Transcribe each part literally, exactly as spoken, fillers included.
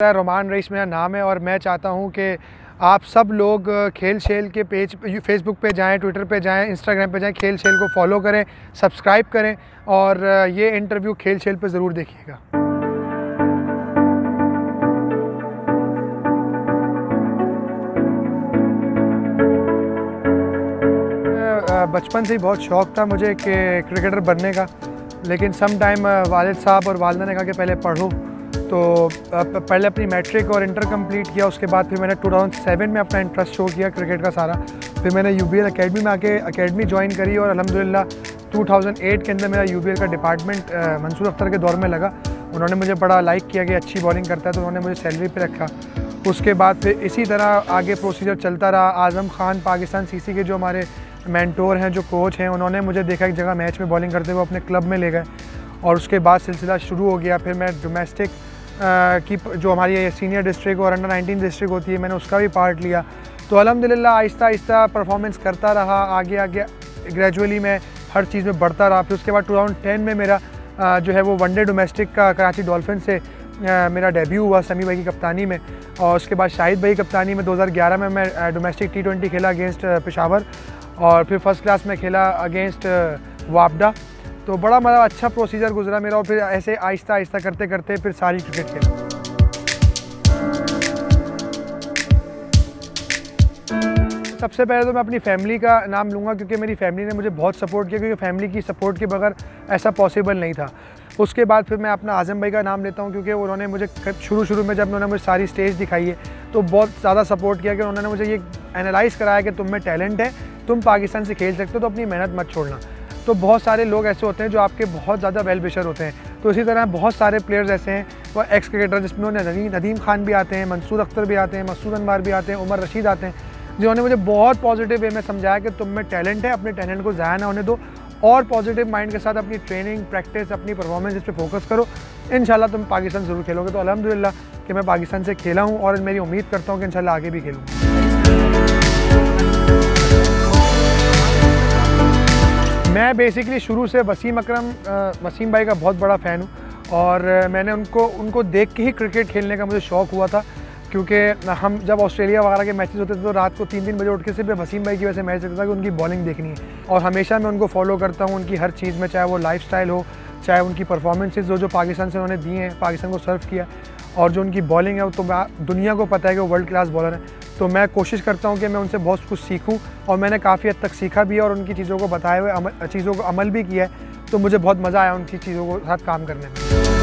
रुमान rice मेरा नाम है और मैं चाहता हूं कि आप सब लोग खेल शेल के पेज फेसबुक पे जाएं, ट्विटर पे जाएं, इंस्टाग्राम पे जाएं, खेल शेल को फॉलो करें, सब्सक्राइब करें और ये इंटरव्यू खेल शेल पे ज़रूर देखिएगा। बचपन से ही बहुत शौक़ था मुझे कि क्रिकेटर बनने का, लेकिन सम टाइम वालिद साहब और वालिदा ने कहा कि पहले पढ़ो, तो पहले अपनी मैट्रिक और इंटर कंप्लीट किया। उसके बाद फिर मैंने दो हज़ार सात में अपना इंटरेस्ट शो किया क्रिकेट का सारा। फिर मैंने यूबीएल एकेडमी में आके एकेडमी ज्वाइन करी और अल्हम्दुलिल्लाह दो हज़ार आठ के अंदर मेरा यूबीएल का डिपार्टमेंट मंसूर अख्तर के दौर में लगा। उन्होंने मुझे बड़ा लाइक किया कि अच्छी बॉलिंग करता है, तो उन्होंने मुझे सैलरी पे रखा। उसके बाद फिर इसी तरह आगे प्रोसीजर चलता रहा। आज़म खान पाकिस्तान सीसी के जो हमारे मेंटोर हैं, जो कोच हैं, उन्होंने मुझे देखा एक जगह मैच में बॉलिंग करते हुए अपने क्लब में ले गए और उसके बाद सिलसिला शुरू हो गया। फिर मैं डोमेस्टिक की जो हमारी सीनियर डिस्ट्रिक्ट और अंडर नाइनटीन डिस्ट्रिक्ट होती है, मैंने उसका भी पार्ट लिया। तो अल्हम्दुलिल्लाह आहिस्ता आहिस्ता परफॉर्मेंस करता रहा, आगे आगे ग्रेजुअली मैं हर चीज़ में बढ़ता रहा। फिर उसके बाद दो हज़ार दस में मेरा जो है वो वनडे डोमेस्टिक का कराची डॉल्फिन से मेरा डेब्यू हुआ समी भाई की कप्तानी में, और उसके बाद शाहिद भाई की कप्तानी में दो हज़ार ग्यारह में मैं डोमेस्टिक टी ट्वेंटी खेला अगेंस्ट पेशावर, और फिर फर्स्ट क्लास में खेला अगेंस्ट वापडा। तो बड़ा मतलब अच्छा प्रोसीजर गुजरा मेरा, और फिर ऐसे आहिस्ता आहिस्ता करते करते फिर सारी क्रिकेट खेला। सबसे पहले तो मैं अपनी फैमिली का नाम लूँगा, क्योंकि मेरी फैमिली ने मुझे बहुत सपोर्ट किया, क्योंकि फैमिली की सपोर्ट के बगैर ऐसा पॉसिबल नहीं था। उसके बाद फिर मैं अपना आज़म भाई का नाम लेता हूँ, क्योंकि उन्होंने मुझे शुरू शुरू में जब उन्होंने मुझे सारी स्टेज दिखाई है तो बहुत ज़्यादा सपोर्ट किया कि उन्होंने मुझे ये एनालाइज़ कराया कि तुम में टैलेंट है, तुम पाकिस्तान से खेल सकते हो, तो अपनी मेहनत मत छोड़ना। तो बहुत सारे लोग ऐसे होते हैं जो आपके बहुत ज़्यादा वेल विशर होते हैं। तो इसी तरह बहुत सारे प्लेयर्स ऐसे हैं, वो एक्स क्रिकेटर जिसमें नदीम नदीम खान भी आते हैं, मंसूर अख्तर भी आते हैं, मसूद अनवर भी आते हैं, उमर रशीद आते हैं, जिन्होंने मुझे बहुत पॉजिटिव वे में समझाया कि तुम में टैलेंट है, अपने टैलेंट को ज़ाया ना होने दो और पॉजिटिव माइंड के साथ अपनी ट्रेनिंग, प्रैक्टिस, अपनी परफॉर्मेंस इस पर फोकस करो, इंशाल्लाह तुम पाकिस्तान ज़रूर खेलोगे। तो अल्हम्दुलिल्लाह कि मैं पाकिस्तान से खेला हूँ और मेरी उम्मीद करता हूँ कि इंशाल्लाह आगे भी खेलूँ। मैं बेसिकली शुरू से वसीम अकरम वसीम भाई का बहुत बड़ा फ़ैन हूँ, और मैंने उनको उनको देख के ही क्रिकेट खेलने का मुझे शौक़ हुआ था, क्योंकि हम जब ऑस्ट्रेलिया वगैरह के मैचेस होते थे तो रात को तीन तीन बजे उठ के सिर्फ वसीम भाई की वजह से मैच देखता था कि उनकी बॉलिंग देखनी है, और हमेशा मैं उनको फॉलो करता हूँ उनकी हर चीज़ में, चाहे वो लाइफस्टाइल हो, चाहे उनकी परफॉर्मेंसेस हो जो पाकिस्तान से उन्होंने दी हैं, पाकिस्तान को सर्व किया, और जो उनकी बॉलिंग है वो तो दुनिया को पता है कि वो वर्ल्ड क्लास बॉलर है। तो मैं कोशिश करता हूँ कि मैं उनसे बहुत कुछ सीखूँ, और मैंने काफ़ी हद तक सीखा भी है और उनकी चीज़ों को बताए हुए अमल चीज़ों को अमल भी किया है। तो मुझे बहुत मज़ा आया उनकी चीज़ों को साथ काम करने में।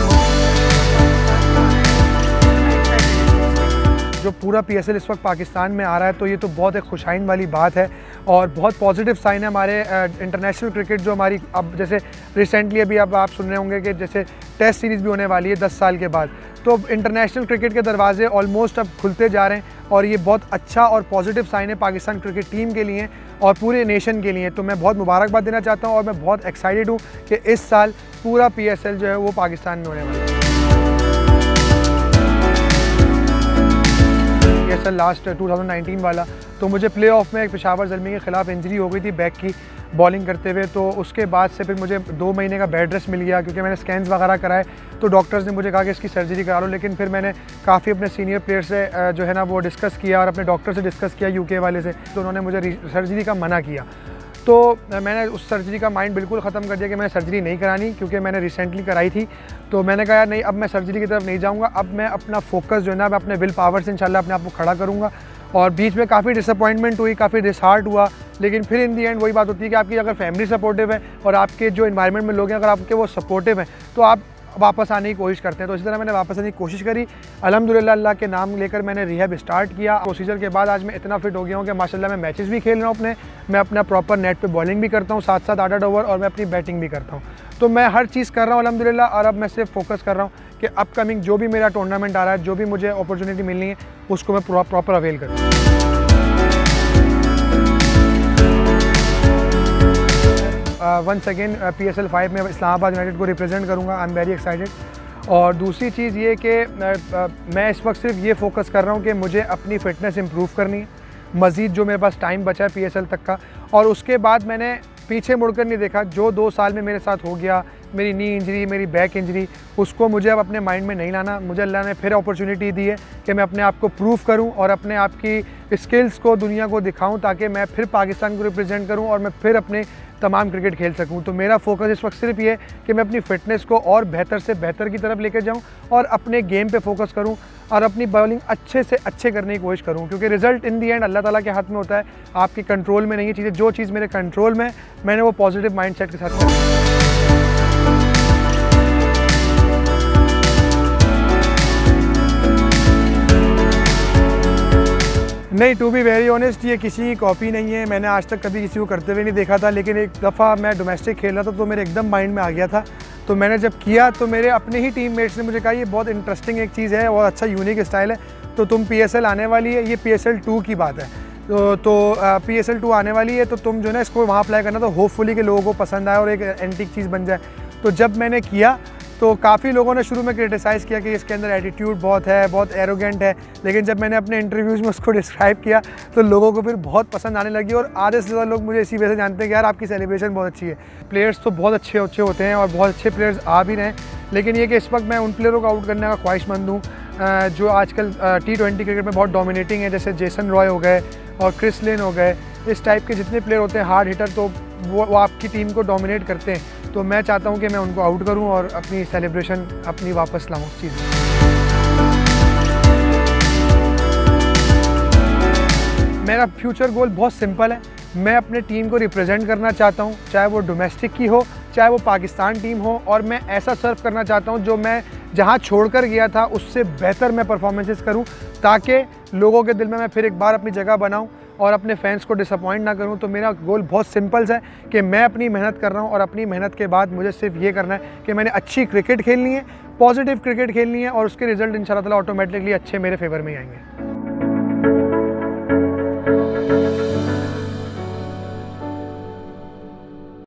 जो पूरा पीएसएल इस वक्त पाकिस्तान में आ रहा है, तो ये तो बहुत एक खुशाइन वाली बात है और बहुत पॉजिटिव साइन है हमारे इंटरनेशनल क्रिकेट जो हमारी अब जैसे रिसेंटली अभी अब आप सुन रहे होंगे कि जैसे टेस्ट सीरीज़ भी होने वाली है दस साल के बाद, तो इंटरनेशनल क्रिकेट के दरवाजे ऑलमोस्ट अब खुलते जा रहे हैं, और ये बहुत अच्छा और पॉजिटिव साइन है पाकिस्तान क्रिकेट टीम के लिए और पूरे नेशन के लिए। तो मैं बहुत मुबारकबाद देना चाहता हूँ और मैं बहुत एक्साइटेड हूँ कि इस साल पूरा पीएसएल जो है वो पाकिस्तान में होने वाला है। पीएसएल लास्ट दो हज़ार उन्नीस वाला, तो मुझे प्लेऑफ में एक पेशावर ज़ल्मी के ख़िलाफ़ इंजरी हो गई थी बैक की बॉलिंग करते हुए। तो उसके बाद से फिर मुझे दो महीने का बेड रेस्ट मिल गया, क्योंकि मैंने स्कैन्स वगैरह कराए, तो डॉक्टर्स ने मुझे कहा कि इसकी सर्जरी करा लो। लेकिन फिर मैंने काफ़ी अपने सीनियर प्लेयर से जो है ना वो डिस्कस किया और अपने डॉक्टर से डिस्कस किया यूके वाले से, तो उन्होंने मुझे सर्जरी का मना किया। तो मैंने उस सर्जरी का माइंड बिल्कुल ख़त्म कर दिया कि मैंने सर्जरी नहीं करानी, क्योंकि मैंने रिसेंटली कराई थी। तो मैंने कहा यार नहीं, अब मैं सर्जरी की तरफ नहीं जाऊँगा, अब मैं अपना फोकस जो है ना मैं अपने विल पावर से इंशाल्लाह अपने आप को खड़ा करूँगा। और बीच में काफ़ी डिसअपॉइंटमेंट हुई, काफ़ी डिसहार्ट हुआ, लेकिन फिर इन दी एंड वही बात होती है कि आपकी अगर फैमिली सपोर्टिव है और आपके जो इन्वायरमेंट में लोग हैं अगर आपके वो सपोर्टिव हैं, तो आप वापस आने की कोशिश करते हैं। तो इसी तरह मैंने वापस आने की कोशिश करी। अल्हम्दुलिल्लाह अल्लाह के नाम लेकर मैंने रिहैब स्टार्ट किया। प्रोसीजर के बाद आज मैं इतना फिट हो गया हूँ कि माशाल्लाह मैं मैचेस भी खेल रहा हूँ अपने, मैं अपना प्रॉपर नेट पे बॉलिंग भी करता हूँ, साथ साथ आठ आठ ओवर, और मैं अपनी बैटिंग भी करता हूँ। तो मैं हर चीज़ कर रहा हूँ अल्हम्दुलिल्लाह, और अब मैं सिर्फ फोकस कर रहा हूँ कि अपकमिंग जो भी मेरा टूर्नामेंट आ रहा है, जो भी मुझे अपॉर्चुनिटी मिलनी है, उसको मैं प्रॉपर अवेल करूँ। वंस अगेन पीएसएल फाइव में इस्लामाबाद यूनाइटेड को रिप्रेजेंट करूँगा। I am very excited. और दूसरी चीज़ ये कि मैं इस वक्त सिर्फ ये फोकस कर रहा हूँ कि मुझे अपनी फ़िटनेस इम्प्रूव करनी है, मज़ीद जो मेरे पास टाइम बचा है पीएसएल तक का, और उसके बाद मैंने पीछे मुड़कर नहीं देखा। जो दो साल में मेरे साथ हो गया, मेरी नी इंजरी, मेरी बैक इंजरी, उसको मुझे अब अपने माइंड में नहीं लाना। मुझे अल्लाह ने फिर अपॉर्चुनिटी दी है कि मैं अपने आप को प्रूव करूं और अपने आप की स्किल्स को दुनिया को दिखाऊं, ताकि मैं फिर पाकिस्तान को रिप्रेजेंट करूं और मैं फिर अपने तमाम क्रिकेट खेल सकूं। तो मेरा फोकस इस वक्त सिर्फ ये है कि मैं अपनी फ़िटनेस को और बेहतर से बेहतर की तरफ लेकर जाऊं और अपने गेम पे फोकस करूं और अपनी बॉलिंग अच्छे से अच्छे करने की कोशिश करूं, क्योंकि रिज़ल्ट इन दी एंड अल्लाह ताला के हाथ में होता है, आपके कंट्रोल में नहीं है चीज़ें। जो चीज़ मेरे कंट्रोल में, मैंने वो पॉजिटिव माइंडसेट के साथ की। नहीं, टू बी वेरी ऑनेस्ट, ये किसी की कॉपी नहीं है। मैंने आज तक कभी किसी को करते हुए नहीं देखा था, लेकिन एक दफ़ा मैं डोमेस्टिक खेल रहा था तो मेरे एकदम माइंड में आ गया था। तो मैंने जब किया तो मेरे अपने ही टीममेट्स ने मुझे कहा ये बहुत इंटरेस्टिंग एक चीज़ है, बहुत अच्छा यूनिक स्टाइल है, तो तुम पी एस एल आने वाली है, ये पी एस एल टू की बात है, तो, तो पी एस एल टू आने वाली है, तो तुम जो है ना इसको वहाँ अप्लाई करना, तो होपफुली कि लोगों को पसंद आए और एक एंटीक चीज़ बन जाए। तो जब मैंने किया तो काफ़ी लोगों ने शुरू में क्रिटिसाइज़ किया कि इसके अंदर एटीट्यूड बहुत है, बहुत एरोगेंट है, लेकिन जब मैंने अपने इंटरव्यूज़ में उसको डिस्क्राइब किया तो लोगों को फिर बहुत पसंद आने लगी और आधे से ज़्यादा लोग मुझे इसी वजह से जानते हैं कि यार आपकी सेलिब्रेशन बहुत अच्छी है। प्लेयर्स तो बहुत अच्छे अच्छे होते हैं और बहुत अच्छे प्लेयर्स आ भी रहे हैं, लेकिन ये कि इस वक्त मैं उन प्लेयरों को आउट करने का ख्वाहिशमंद हूँ जो आजकल टी ट्वेंटी क्रिकेट में बहुत डोमिनेटिंग है, जैसे जेसन रॉय हो गए और खिल शेल हो गए। इस टाइप के जितने प्लेयर होते हैं हार्ड हिटर, तो वो, वो आपकी टीम को डोमिनेट करते हैं। तो मैं चाहता हूं कि मैं उनको आउट करूं और अपनी सेलिब्रेशन अपनी वापस लाऊं उस चीज़ में। मेरा फ्यूचर गोल बहुत सिंपल है, मैं अपने टीम को रिप्रेजेंट करना चाहता हूं, चाहे वो डोमेस्टिक की हो चाहे वो पाकिस्तान टीम हो, और मैं ऐसा सर्व करना चाहता हूं जो मैं जहां छोड़कर गया था उससे बेहतर मैं परफॉर्मेंसेस करूं, ताकि लोगों के दिल में मैं फिर एक बार अपनी जगह बनाऊं और अपने फैंस को डिसअपॉइंट ना करूं। तो मेरा गोल बहुत सिंपल है कि मैं अपनी मेहनत कर रहा हूं और अपनी मेहनत के बाद मुझे सिर्फ ये करना है कि मैंने अच्छी क्रिकेट खेलनी है, पॉजिटिव क्रिकेट खेलनी है और उसके रिजल्ट इंशाल्लाह ताला ऑटोमेटिकली अच्छे मेरे फेवर में ही आएंगे।